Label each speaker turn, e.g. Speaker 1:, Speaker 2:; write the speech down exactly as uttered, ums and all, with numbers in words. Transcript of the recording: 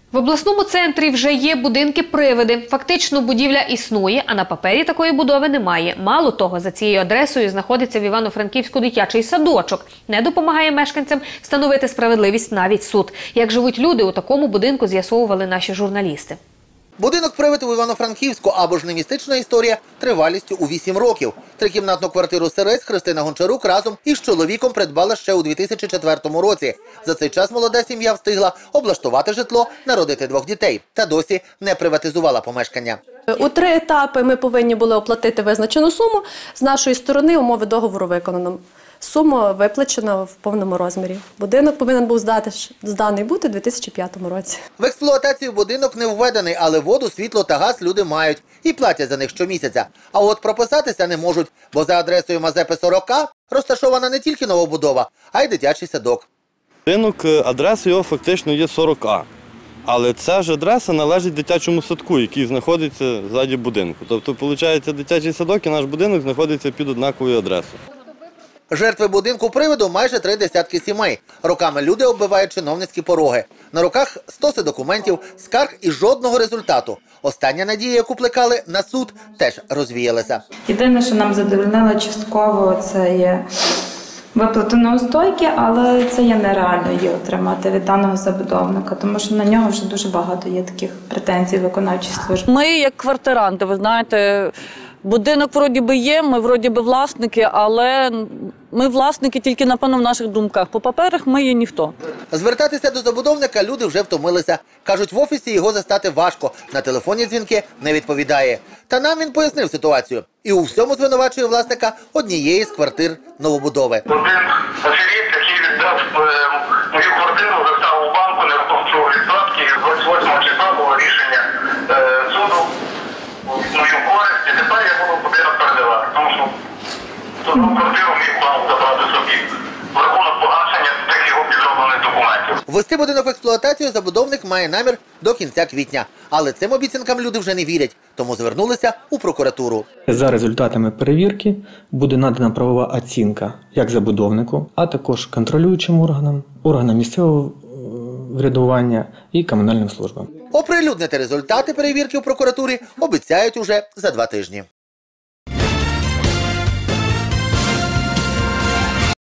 Speaker 1: В обласному центрі вже є будинки-привиди. Фактично будівля існує, а на папері такої будови немає. Мало того, за цією адресою знаходиться в Івано-Франківську дитячий садочок. Не допомагає мешканцям встановити справедливість навіть суд. Як живуть люди у такому будинку, з'ясовували наші журналісти.
Speaker 2: Будинок-привид у Івано-Франківську або ж не містична історія тривалістю у вісім років. Трикімнатну квартиру Сирець Христина Гончарук разом із чоловіком придбала ще у дві тисячі четвертому році. За цей час молода сім'я встигла облаштувати житло, народити двох дітей та досі не приватизувала помешкання.
Speaker 3: У три етапи ми повинні були оплатити визначену суму. З нашої сторони умови договору виконано. Сума виплачена в повному розмірі. Будинок повинен був здати, зданий бути у дві тисячі п'ятому році.
Speaker 2: В експлуатацію будинок не введений, але воду, світло та газ люди мають і платять за них щомісяця. А от прописатися не можуть, бо за адресою Мазепи сорок А розташована не тільки новобудова, а й дитячий садок.
Speaker 4: Будинок, адреса його фактично є сорок А. Але ця ж адреса належить дитячому садку, який знаходиться ззаді будинку. Тобто, виходить, дитячий садок і наш будинок знаходяться під однаковою адресою.
Speaker 2: Жертви будинку-привиду майже три десятки сімей. Роками люди оббивають чиновницькі пороги. На руках стоси документів, скарг і жодного результату. Остання надія, яку плекали на суд, теж розвіялася.
Speaker 5: Єдине, що нам задовольнило частково, це є виплата неустойки, але це є нереально її отримати від даного забудовника, тому що на нього вже дуже багато є таких претензій виконавчої служби.
Speaker 6: Ми як квартиранти, ви знаєте, будинок вроді би є, ми вроді би власники, але ми власники тільки, напевно, в наших думках. По паперах ми є ніхто.
Speaker 2: Звертатися до забудовника люди вже втомилися. Кажуть, в офісі його застати важко, на телефонні дзвінки не відповідає. Та нам він пояснив ситуацію. І у всьому звинувачує власника однієї з квартир новобудови.
Speaker 7: Один аферіст, який віддав мою квартиру, застав у банку, не розповсюджував відсотки. двадцять восьмого числа було рішення суду в мою користь, і тепер я буду будинок передавати, тому що одну квартиру міг банк забрати собі в рахунок погашення тих його підроблених документів.
Speaker 2: Ввести будинок в експлуатацію забудовник має намір до кінця квітня. Але цим обіцянкам люди вже не вірять, тому звернулися у прокуратуру.
Speaker 8: За результатами перевірки буде надана правова оцінка як забудовнику, а також контролюючим органам, органам місцевого врядування і комунальним службам.
Speaker 2: Оприлюднити результати перевірки у прокуратурі обіцяють уже за два тижні.